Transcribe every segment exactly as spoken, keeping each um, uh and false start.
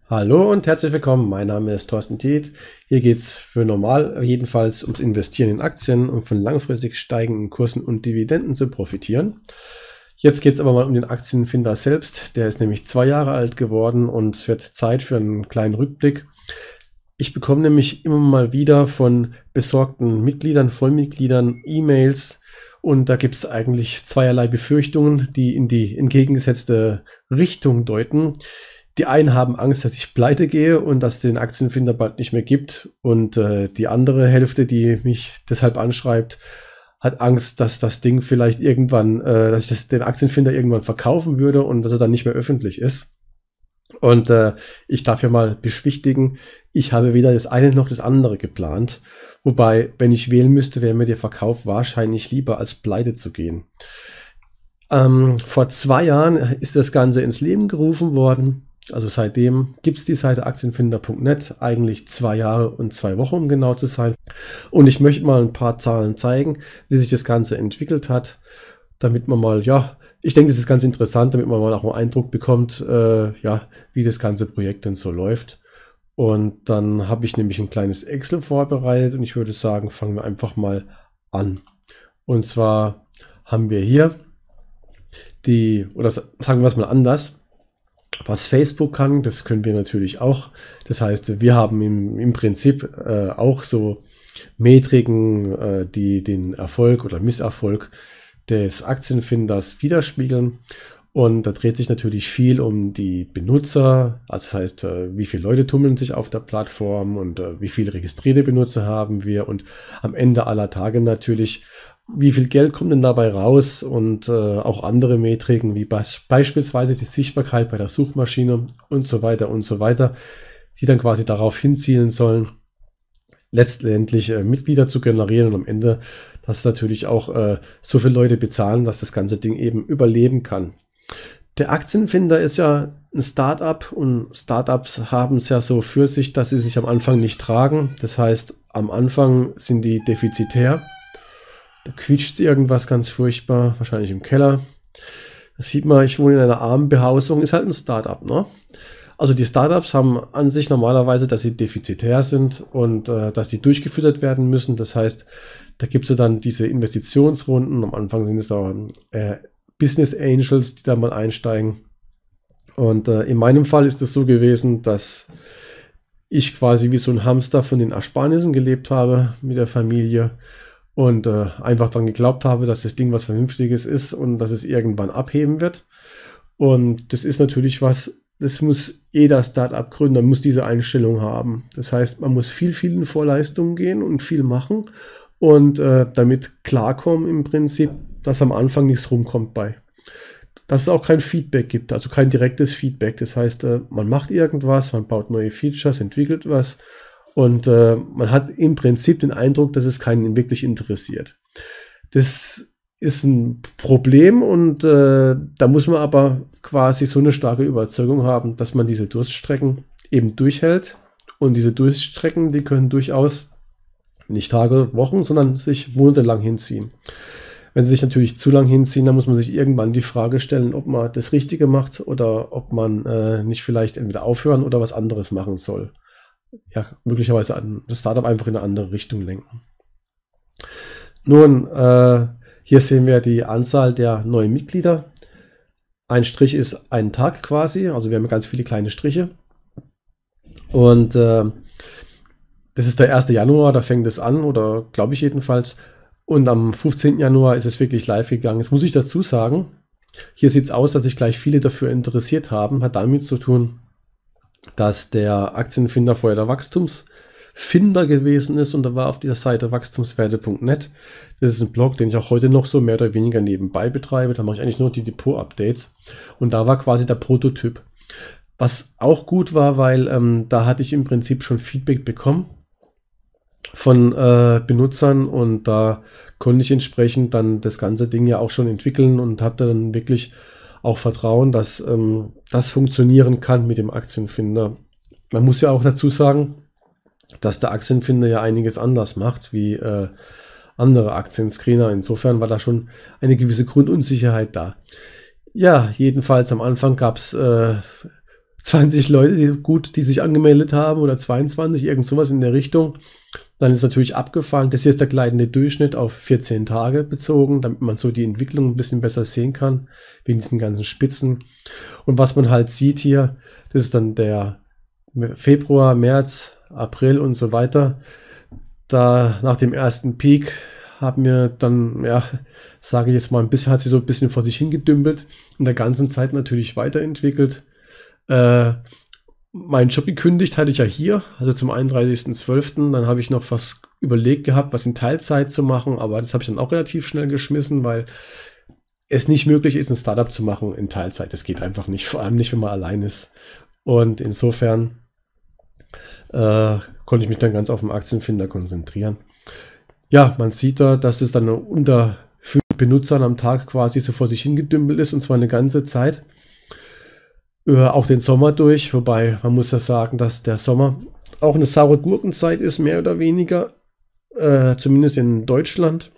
Hallo und herzlich willkommen. Mein Name ist Thorsten Tiet. Hier geht es für normal jedenfalls ums Investieren in Aktien und von langfristig steigenden Kursen und Dividenden zu profitieren. Jetzt geht es aber mal um den Aktienfinder selbst. Der ist nämlich zwei Jahre alt geworden und es wird Zeit für einen kleinen Rückblick. Ich bekomme nämlich immer mal wieder von besorgten Mitgliedern, Vollmitgliedern E-Mails und da gibt es eigentlich zweierlei Befürchtungen, die in die entgegengesetzte Richtung deuten. Die einen haben Angst, dass ich pleite gehe und dass es den Aktienfinder bald nicht mehr gibt. Und äh, die andere Hälfte, die mich deshalb anschreibt, hat Angst, dass das Ding vielleicht irgendwann, äh, dass ich das, den Aktienfinder irgendwann verkaufen würde und dass er dann nicht mehr öffentlich ist. Und äh, ich darf ja mal beschwichtigen, ich habe weder das eine noch das andere geplant. Wobei, wenn ich wählen müsste, wäre mir der Verkauf wahrscheinlich lieber, als pleite zu gehen. Ähm, vor zwei Jahren ist das Ganze ins Leben gerufen worden. Also seitdem gibt es die Seite aktienfinder punkt net, eigentlich zwei Jahre und zwei Wochen, um genau zu sein. Und ich möchte mal ein paar Zahlen zeigen, wie sich das Ganze entwickelt hat, damit man mal, ja, ich denke, das ist ganz interessant, damit man mal auch einen Eindruck bekommt, äh, ja, wie das ganze Projekt denn so läuft. Und dann habe ich nämlich ein kleines Excel vorbereitet und ich würde sagen, fangen wir einfach mal an. Und zwar haben wir hier die, oder sagen wir es mal anders, was Facebook kann, das können wir natürlich auch. Das heißt, wir haben im, im Prinzip äh, auch so Metriken, äh, die den Erfolg oder Misserfolg des Aktienfinders widerspiegeln. Und da dreht sich natürlich viel um die Benutzer, also das heißt, äh, wie viele Leute tummeln sich auf der Plattform und äh, wie viele registrierte Benutzer haben wir und am Ende aller Tage natürlich, wie viel Geld kommt denn dabei raus und äh, auch andere Metriken, wie bas- beispielsweise die Sichtbarkeit bei der Suchmaschine und so weiter und so weiter, die dann quasi darauf hinzielen sollen, letztendlich äh, Mitglieder zu generieren und am Ende, dass natürlich auch äh, so viele Leute bezahlen, dass das ganze Ding eben überleben kann. Der Aktienfinder ist ja ein Startup und Startups haben es ja so für sich, dass sie sich am Anfang nicht tragen. Das heißt, am Anfang sind die defizitär. Da quietscht irgendwas ganz furchtbar, wahrscheinlich im Keller. Das sieht man, ich wohne in einer armen Behausung, ist halt ein Startup, ne? Also die Startups haben an sich normalerweise, dass sie defizitär sind und äh, dass die durchgefüttert werden müssen. Das heißt, da gibt es dann diese Investitionsrunden. Am Anfang sind es auch äh, Business Angels, die da mal einsteigen. Und äh, in meinem Fall ist es so gewesen, dass ich quasi wie so ein Hamster von den Ersparnissen gelebt habe mit der Familie. Und äh, einfach dann geglaubt habe, dass das Ding was Vernünftiges ist und dass es irgendwann abheben wird. Und das ist natürlich was, das muss jeder Start-up-Gründer, muss diese Einstellung haben. Das heißt, man muss viel, viel in Vorleistungen gehen und viel machen und äh, damit klarkommen im Prinzip, dass am Anfang nichts rumkommt bei. Dass es auch kein Feedback gibt, also kein direktes Feedback. Das heißt, äh, man macht irgendwas, man baut neue Features, entwickelt was. Und äh, man hat im Prinzip den Eindruck, dass es keinen wirklich interessiert. Das ist ein Problem und äh, da muss man aber quasi so eine starke Überzeugung haben, dass man diese Durststrecken eben durchhält. Und diese Durststrecken, die können durchaus nicht Tage, Wochen, sondern sich monatelang hinziehen. Wenn sie sich natürlich zu lang hinziehen, dann muss man sich irgendwann die Frage stellen, ob man das Richtige macht oder ob man äh, nicht vielleicht entweder aufhören oder was anderes machen soll. Ja, möglicherweise das Startup einfach in eine andere Richtung lenken. Nun, äh, hier sehen wir die Anzahl der neuen Mitglieder. Ein Strich ist ein Tag quasi, also wir haben ganz viele kleine Striche. Und äh, das ist der erste Januar, da fängt es an, oder glaube ich jedenfalls. Und am fünfzehnten Januar ist es wirklich live gegangen. Jetzt muss ich dazu sagen, hier sieht es aus, dass sich gleich viele dafür interessiert haben. Hat damit zu tun, dass der Aktienfinder vorher der Wachstumsfinder gewesen ist und da war auf dieser Seite wachstumswerte punkt net. Das ist ein Blog, den ich auch heute noch so mehr oder weniger nebenbei betreibe. Da mache ich eigentlich nur die Depot-Updates und da war quasi der Prototyp. Was auch gut war, weil ähm, da hatte ich im Prinzip schon Feedback bekommen von äh, Benutzern und da konnte ich entsprechend dann das ganze Ding ja auch schon entwickeln und habe dann wirklich auch Vertrauen, dass ähm, das funktionieren kann mit dem Aktienfinder. Man muss ja auch dazu sagen, dass der Aktienfinder ja einiges anders macht wie äh, andere Aktienscreener. Insofern war da schon eine gewisse Grundunsicherheit da. Ja, jedenfalls am Anfang gab es äh, zwanzig Leute, die gut, die sich angemeldet haben oder zweiundzwanzig, irgend sowas in der Richtung. Dann ist natürlich abgefallen. Das hier ist der gleitende Durchschnitt auf vierzehn Tage bezogen, damit man so die Entwicklung ein bisschen besser sehen kann, wegen diesen ganzen Spitzen. Und was man halt sieht hier, das ist dann der Februar, März, April und so weiter. Da nach dem ersten Peak haben wir dann, ja, sage ich jetzt mal, ein bisschen, hat sich so ein bisschen vor sich hingedümpelt, in der ganzen Zeit natürlich weiterentwickelt. Äh, meinen Job gekündigt hatte ich ja hier, also zum einunddreißigsten zwölften Dann habe ich noch was überlegt gehabt, was in Teilzeit zu machen, aber das habe ich dann auch relativ schnell geschmissen, weil es nicht möglich ist, ein Startup zu machen in Teilzeit. Das geht einfach nicht, vor allem nicht, wenn man allein ist. Und insofern äh, konnte ich mich dann ganz auf den Aktienfinder konzentrieren. Ja, man sieht da, dass es dann unter fünf Benutzern am Tag quasi so vor sich hingedümpelt ist, und zwar eine ganze Zeit. Äh, auch den Sommer durch, wobei man muss ja sagen, dass der Sommer auch eine saure Gurkenzeit ist, mehr oder weniger, äh, zumindest in Deutschland.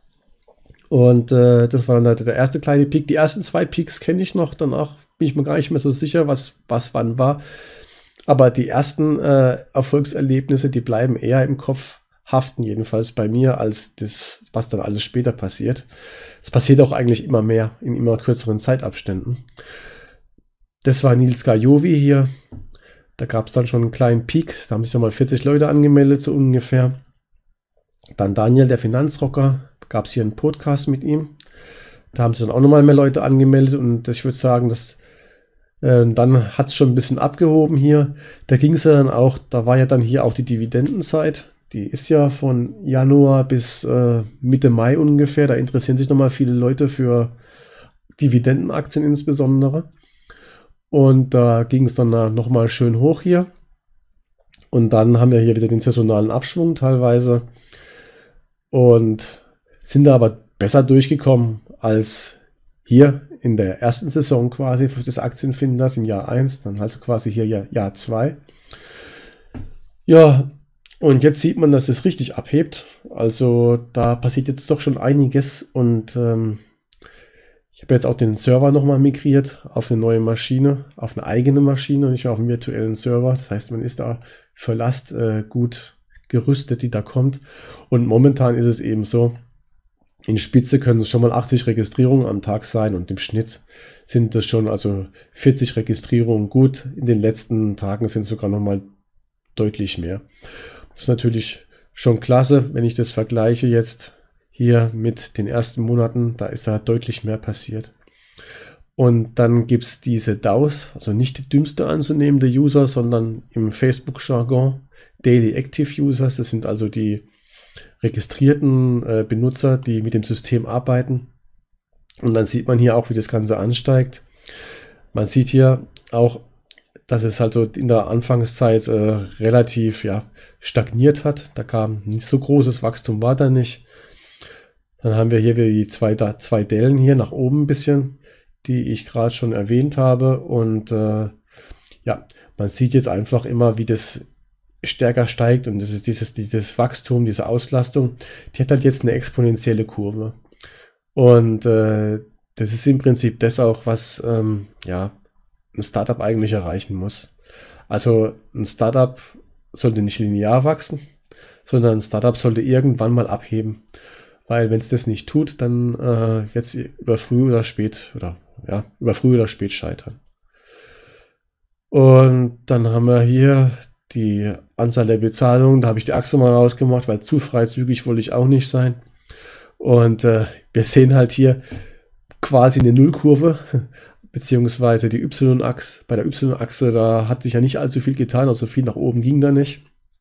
Und äh, das war dann der erste kleine Peak. Die ersten zwei Peaks kenne ich noch, danach bin ich mir gar nicht mehr so sicher, was, was wann war. Aber die ersten äh, Erfolgserlebnisse, die bleiben eher im Kopf haften, jedenfalls bei mir, als das, was dann alles später passiert. Es passiert auch eigentlich immer mehr, in immer kürzeren Zeitabständen. Das war Nils Gajovi hier. Da gab es dann schon einen kleinen Peak. Da haben sich nochmal vierzig Leute angemeldet, so ungefähr. Dann Daniel, der Finanzrocker. Gab es hier einen Podcast mit ihm. Da haben sich dann auch nochmal mehr Leute angemeldet. Und ich würde sagen, dass äh, dann hat es schon ein bisschen abgehoben hier. Da ging es ja dann auch, da war ja dann hier auch die Dividendenzeit. Die ist ja von Januar bis äh, Mitte Mai ungefähr. Da interessieren sich nochmal viele Leute für Dividendenaktien insbesondere. Und da ging es dann nochmal schön hoch hier. Und dann haben wir hier wieder den saisonalen Abschwung teilweise. Und sind da aber besser durchgekommen als hier in der ersten Saison quasi des Aktienfinders im Jahr eins. Dann also quasi hier Jahr, Jahr zwei. Ja, und jetzt sieht man, dass es richtig abhebt. Also da passiert jetzt doch schon einiges. Und ähm, ich habe jetzt auch den Server nochmal migriert auf eine neue Maschine, auf eine eigene Maschine und nicht auf einen virtuellen Server. Das heißt, man ist da für Last äh, gut gerüstet, die da kommt. Und momentan ist es eben so, in Spitze können es schon mal achtzig Registrierungen am Tag sein und im Schnitt sind das schon also vierzig Registrierungen. Gut, in den letzten Tagen sind es sogar nochmal deutlich mehr. Das ist natürlich schon klasse, wenn ich das vergleiche jetzt hier mit den ersten Monaten, da ist da deutlich mehr passiert. Und dann gibt es diese D A Us, also nicht die dümmste anzunehmende User, sondern im Facebook-Jargon Daily Active Users. Das sind also die registrierten äh, Benutzer, die mit dem System arbeiten. Und dann sieht man hier auch, wie das Ganze ansteigt. Man sieht hier auch, dass es halt so in der Anfangszeit äh, relativ ja, stagniert hat. Da kam nicht so großes Wachstum, war da nicht. Dann haben wir hier wieder die zwei, da, zwei Dellen hier nach oben ein bisschen, die ich gerade schon erwähnt habe. Und äh, ja, man sieht jetzt einfach immer, wie das stärker steigt. Und das ist dieses, dieses Wachstum, diese Auslastung, die hat halt jetzt eine exponentielle Kurve. Und äh, das ist im Prinzip das auch, was ähm, ja, ein Startup eigentlich erreichen muss. Also ein Startup sollte nicht linear wachsen, sondern ein Startup sollte irgendwann mal abheben. Weil wenn es das nicht tut, dann äh, wird es über früh oder spät oder ja, über früh oder spät scheitern. Und dann haben wir hier die Anzahl der Bezahlungen. Da habe ich die Achse mal rausgemacht, weil zu freizügig wollte ich auch nicht sein. Und äh, wir sehen halt hier quasi eine Nullkurve, beziehungsweise die Y-Achse. Bei der Y-Achse, da hat sich ja nicht allzu viel getan, also viel nach oben ging da nicht.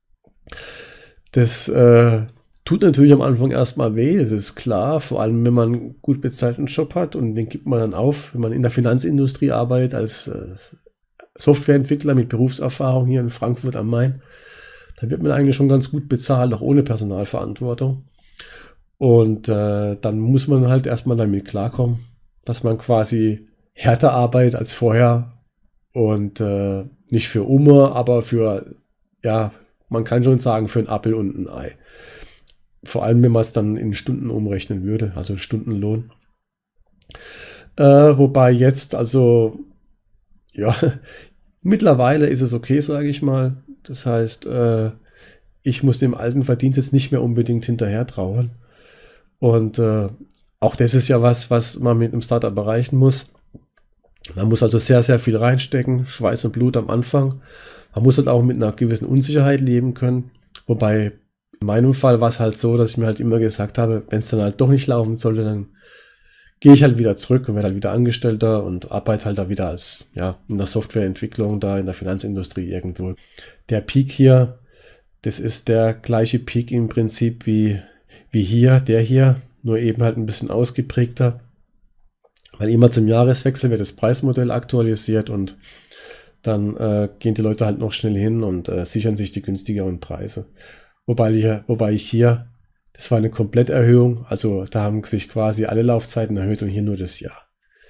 Das äh, tut natürlich am Anfang erstmal weh, das ist klar, vor allem wenn man einen gut bezahlten Job hat und den gibt man dann auf, wenn man in der Finanzindustrie arbeitet als äh, Softwareentwickler mit Berufserfahrung hier in Frankfurt am Main. Da wird man eigentlich schon ganz gut bezahlt, auch ohne Personalverantwortung. Und äh, dann muss man halt erstmal damit klarkommen, dass man quasi härter arbeitet als vorher und äh, nicht für Umme, aber für, ja, man kann schon sagen, für einen Appel und ein Ei. Vor allem, wenn man es dann in Stunden umrechnen würde, also Stundenlohn. Äh, wobei jetzt, also, ja, Mittlerweile ist es okay, sage ich mal. Das heißt, äh, ich muss dem alten Verdienst jetzt nicht mehr unbedingt hinterher trauern. Und äh, auch das ist ja was, was man mit einem Startup erreichen muss. Man muss also sehr, sehr viel reinstecken, Schweiß und Blut am Anfang. Man muss halt auch mit einer gewissen Unsicherheit leben können. Wobei in meinem Fall war es halt so, dass ich mir halt immer gesagt habe, wenn es dann halt doch nicht laufen sollte, dann gehe ich halt wieder zurück und werde halt wieder Angestellter und arbeite halt da wieder als, ja, in der Softwareentwicklung, da in der Finanzindustrie irgendwo. Der Peak hier, das ist der gleiche Peak im Prinzip wie, wie hier, der hier, nur eben halt ein bisschen ausgeprägter, weil immer zum Jahreswechsel wird das Preismodell aktualisiert und dann äh, gehen die Leute halt noch schnell hin und äh, sichern sich die günstigeren Preise. Wobei ich, wobei ich hier, das war eine Kompletterhöhung, also da haben sich quasi alle Laufzeiten erhöht und hier nur das Jahr.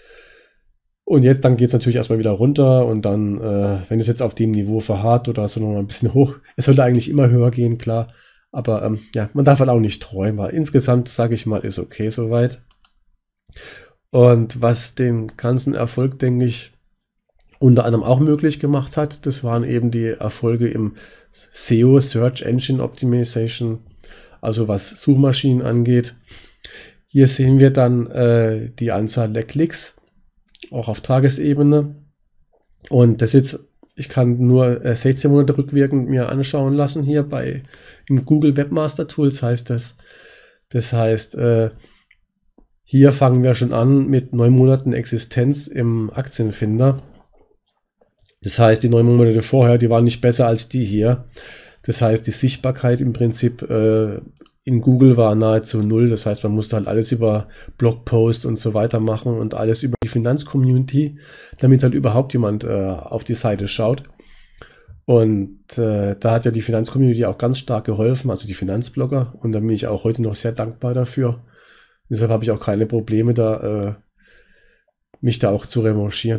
Und jetzt, dann geht es natürlich erstmal wieder runter und dann, äh, wenn es jetzt auf dem Niveau verharrt oder so noch mal ein bisschen hoch, es sollte eigentlich immer höher gehen, klar, aber ähm, ja, man darf halt auch nicht träumen, weil insgesamt, sage ich mal, ist okay soweit. Und was den ganzen Erfolg, denke ich, unter anderem auch möglich gemacht hat, das waren eben die Erfolge im S E O, Search Engine Optimization, also was Suchmaschinen angeht. Hier sehen wir dann äh, die Anzahl der Klicks, auch auf Tagesebene. Und das jetzt, ich kann nur äh, sechzehn Monate rückwirkend mir anschauen lassen hier bei im Google Webmaster Tools heißt das. Das heißt, äh, hier fangen wir schon an mit neun Monaten Existenz im Aktienfinder. Das heißt, die neun Monate vorher, die waren nicht besser als die hier. Das heißt, die Sichtbarkeit im Prinzip äh, in Google war nahezu null. Das heißt, man musste halt alles über Blogposts und so weiter machen und alles über die Finanzcommunity, damit halt überhaupt jemand äh, auf die Seite schaut. Und äh, da hat ja die Finanzcommunity auch ganz stark geholfen, also die Finanzblogger. Und da bin ich auch heute noch sehr dankbar dafür. Deshalb habe ich auch keine Probleme, da äh, mich da auch zu revanchieren.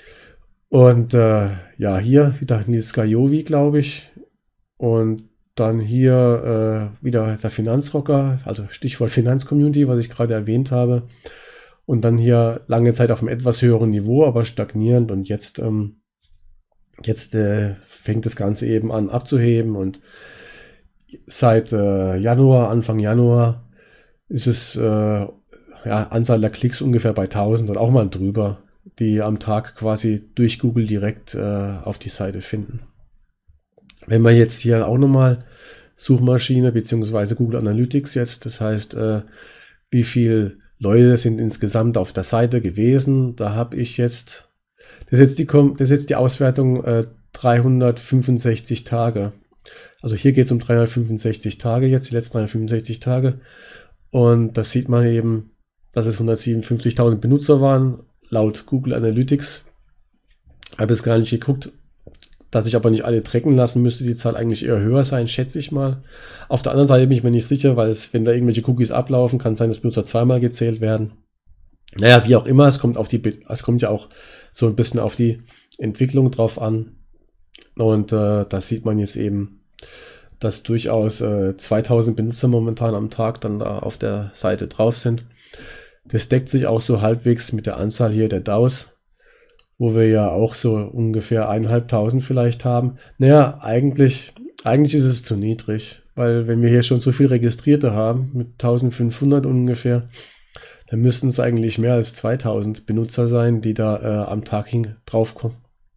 Und äh, ja, hier wieder Nils Gajovi, glaube ich. Und dann hier äh, wieder der Finanzrocker, also Stichwort Finanzcommunity, was ich gerade erwähnt habe. Und dann hier lange Zeit auf einem etwas höheren Niveau, aber stagnierend. Und jetzt, ähm, jetzt äh, fängt das Ganze eben an abzuheben. Und seit äh, Januar, Anfang Januar, ist es äh, ja, Anzahl der Klicks ungefähr bei tausend und auch mal drüber, die am Tag quasi durch Google direkt äh, auf die Seite finden. Wenn wir jetzt hier auch nochmal Suchmaschine bzw. Google Analytics jetzt, das heißt, äh, wie viele Leute sind insgesamt auf der Seite gewesen, da habe ich jetzt, das ist jetzt die, das ist jetzt die Auswertung äh, dreihundertfünfundsechzig Tage. Also hier geht es um dreihundertfünfundsechzig Tage jetzt, die letzten dreihundertfünfundsechzig Tage. Und das sieht man eben, dass es hundertsiebenundfünfzigtausend Benutzer waren, laut Google Analytics. Ich habe jetzt gar nicht geguckt, dass ich aber nicht alle tracken lassen, müsste die Zahl eigentlich eher höher sein, schätze ich mal. Auf der anderen Seite bin ich mir nicht sicher, weil es, wenn da irgendwelche Cookies ablaufen, kann sein, dass Benutzer zweimal gezählt werden. Naja, wie auch immer, es kommt auf die, es kommt ja auch so ein bisschen auf die Entwicklung drauf an. Und äh, da sieht man jetzt eben, dass durchaus äh, zweitausend Benutzer momentan am Tag dann da auf der Seite drauf sind. Das deckt sich auch so halbwegs mit der Anzahl hier der D A Us, wo wir ja auch so ungefähr eineinhalbtausend vielleicht haben. Naja, eigentlich, eigentlich ist es zu niedrig, weil wenn wir hier schon so viel Registrierte haben, mit eintausendfünfhundert ungefähr, dann müssten es eigentlich mehr als zweitausend Benutzer sein, die da äh, am Tag hin draufkommen.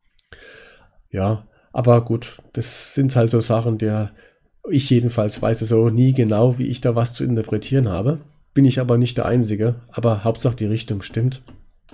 Ja, aber gut, das sind halt so Sachen, der ich jedenfalls weiß es auch nie genau, wie ich da was zu interpretieren habe. Bin ich aber nicht der Einzige, aber Hauptsache die Richtung stimmt.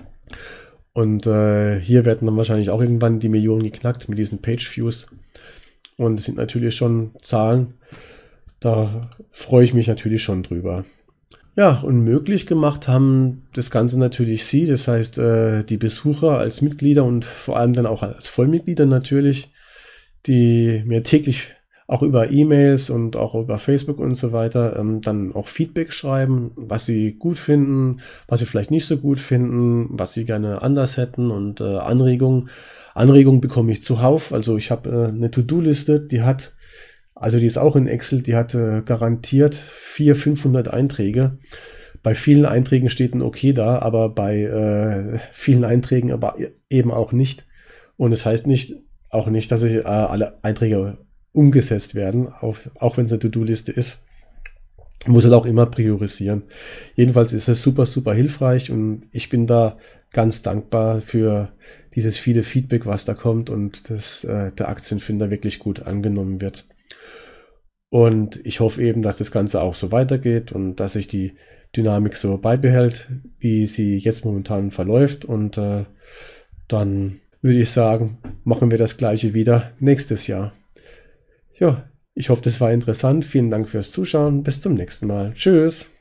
Und äh, hier werden dann wahrscheinlich auch irgendwann die Millionen geknackt mit diesen Page-Views. Und es sind natürlich schon Zahlen, da freue ich mich natürlich schon drüber. Ja, und möglich gemacht haben das Ganze natürlich Sie, das heißt äh, die Besucher als Mitglieder und vor allem dann auch als Vollmitglieder natürlich, die mir täglich auch über E-Mails und auch über Facebook und so weiter ähm, dann auch Feedback schreiben, was sie gut finden, was sie vielleicht nicht so gut finden, was sie gerne anders hätten und äh, Anregungen. Anregungen bekomme ich zuhauf. Also ich habe äh, eine To-Do-Liste, die hat, also die ist auch in Excel, die hat äh, garantiert vierhundert, fünfhundert Einträge. Bei vielen Einträgen steht ein Okay da, aber bei äh, vielen Einträgen aber eben auch nicht. Und es das heißt nicht, auch nicht, dass ich, äh, alle Einträge umgesetzt werden, auch, auch wenn es eine To-Do-Liste ist. Muss halt auch immer priorisieren. Jedenfalls ist es super, super hilfreich und ich bin da ganz dankbar für dieses viele Feedback, was da kommt und dass äh, der Aktienfinder wirklich gut angenommen wird. Und ich hoffe eben, dass das Ganze auch so weitergeht und dass sich die Dynamik so beibehält, wie sie jetzt momentan verläuft. Und äh, dann würde ich sagen, machen wir das Gleiche wieder nächstes Jahr. Ja, ich hoffe, das war interessant. Vielen Dank fürs Zuschauen. Bis zum nächsten Mal. Tschüss.